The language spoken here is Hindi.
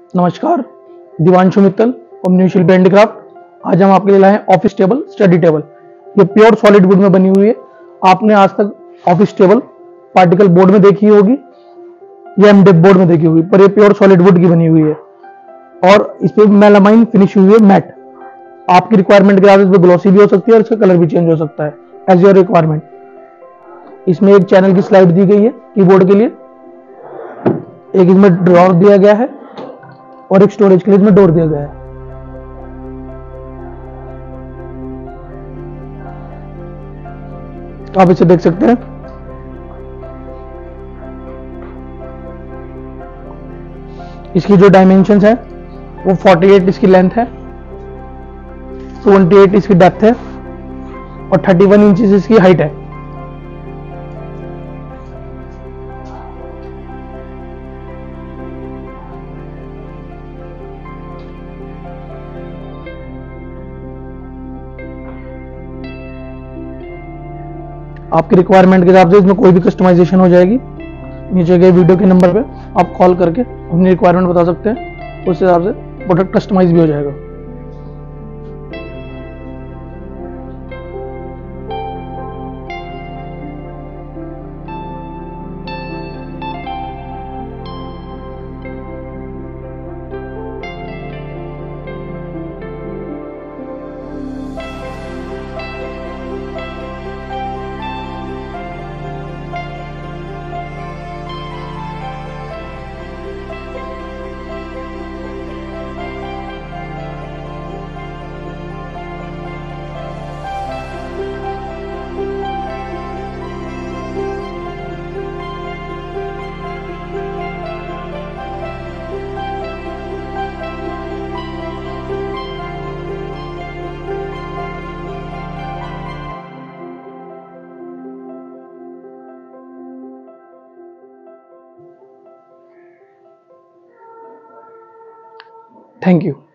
नमस्कार, Divanshu Mittal from new Shilp handicraft. आज हम आपके लिए लाए हैं ऑफिस टेबल, स्टडी टेबल। ये प्योर सॉलिड वुड में बनी हुई है। आपने आज तक ऑफिस टेबल पार्टिकल बोर्ड में देखी होगी या एमडेफ बोर्ड में देखी होगी, पर ये प्योर सॉलिड वुड की बनी हुई है और इस पे मेलामाइन फिनिश हुई है मैट। आपकी रिक्वायरमेंट के हिसाब से इस पे ग्लॉसी भी हो सकती है और इसका कलर भी चेंज हो सकता है एज योर रिक्वायरमेंट। इसमें एक चैनल की स्लाइड दी गई है कीबोर्ड के लिए, एक इसमें ड्रॉर दिया गया है और एक स्टोरेज के लिए इसमें डोर दिया गया है। आप इसे देख सकते हैं। इसकी जो डायमेंशंस है वो 48 इसकी लेंथ है, 28 इसकी डेप्थ है और 31 इंचेस इसकी हाइट है। आपकी रिक्वायरमेंट के हिसाब से इसमें कोई भी कस्टमाइजेशन हो जाएगी। नीचे गए वीडियो के नंबर पे आप कॉल करके अपनी रिक्वायरमेंट बता सकते हैं, उस हिसाब से प्रोडक्ट कस्टमाइज भी हो जाएगा। Thank you.